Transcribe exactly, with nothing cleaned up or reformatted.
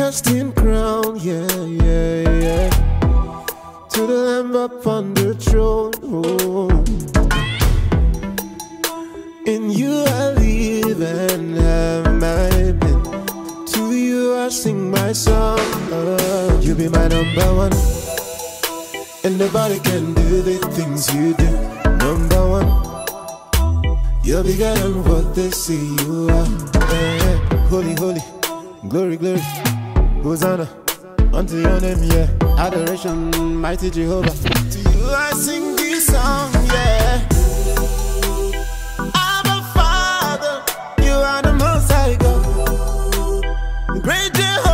casting crown, yeah, yeah, yeah, to the Lamb upon the throne. Oh. In you I live and have my being. To you I sing my song. Oh, you be my number one, and nobody can do the things you do. Number one, you're bigger than what they say you are. Yeah. Holy, holy, glory, glory, Hosanna unto your name, yeah. Adoration, mighty Jehovah. To you I sing this song, yeah. Abba Father, you are the most high God. Great Jehovah.